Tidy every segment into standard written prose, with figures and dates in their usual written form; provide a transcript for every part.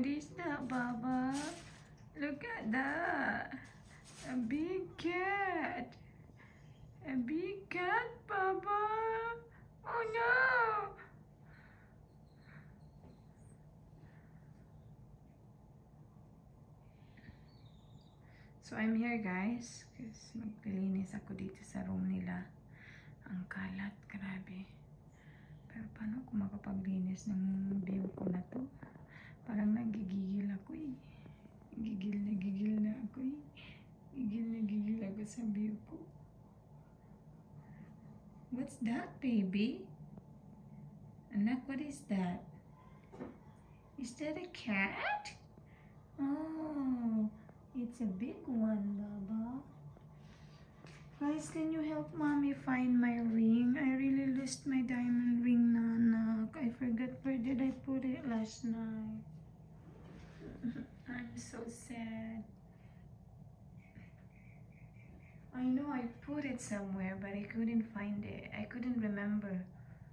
What is that, Baba? Look at that. A big cat. A big cat, Baba. Oh no. So I'm here, guys, kasi maglilinis ako dito sa room nila. Ang kalat, grabe. Pero paano ako makapaglinis ng view ko na to? Parang nagigigil ako eh. Gigil na ako eh. Gigil ako sa view ko. What's that, baby? Anak, what is that? Is that a cat? Oh, it's a big one, Baba. Guys, can you help mommy find my ring? I really lost my diamond ring, Nanak. I forgot where did I put it last night. I'm so sad. I know I put it somewhere, but I couldn't find it. I couldn't remember.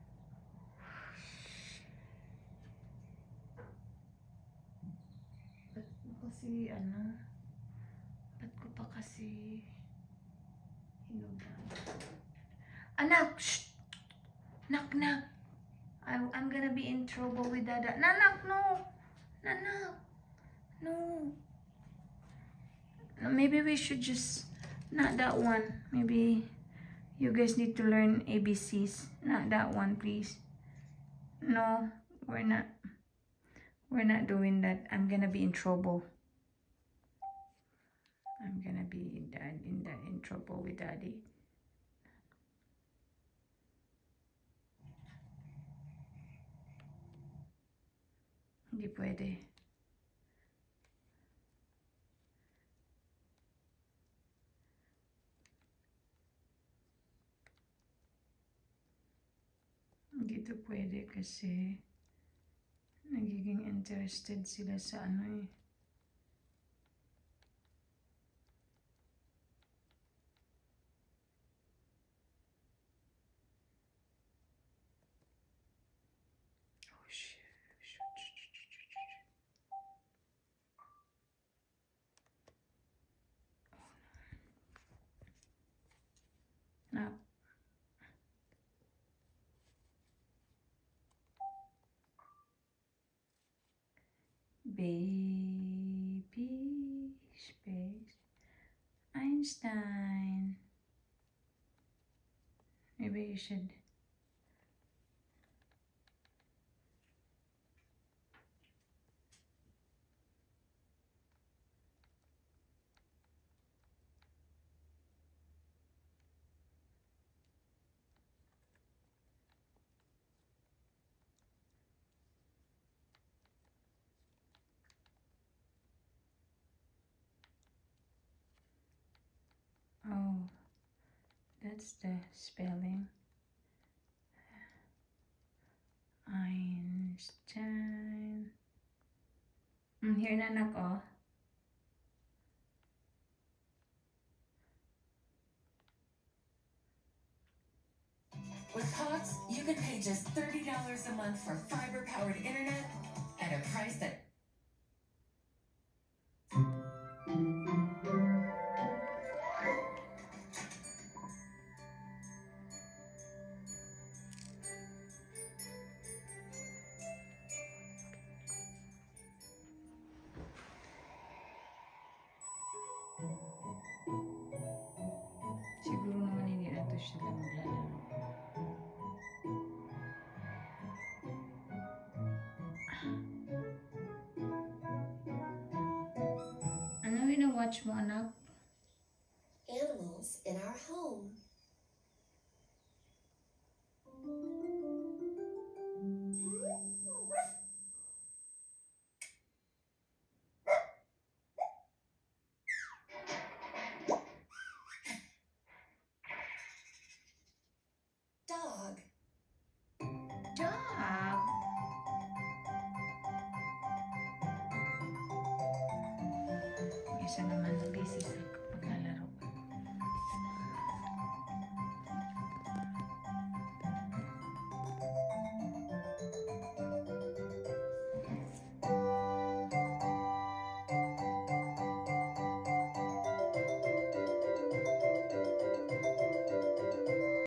Kasi ba't ko pa kasi hinugan? Anak! Shh! Nak! I'm gonna be in trouble with Dada. Nanak, no! Nanak! No! Maybe we should just... Not that one. Maybe you guys need to learn ABCs. Not that one, please. No, we're not. We're not doing that. I'm gonna be in trouble. I'm gonna be in trouble with Daddy. Hindi pwede. Hindi to pwede kasi nagiging interested sila sa ano eh. Now, baby space Einstein. Maybe you should. Oh, that's the spelling. Einstein. Here na anak, oh. With Cox, you can pay just $30 a month for fiber-powered internet at a price that... Siguro naman hindi na to sila maglalaro. Ano wina-watch mo, anak? Animals in our home. Dog. Dog. Isa naman busy sa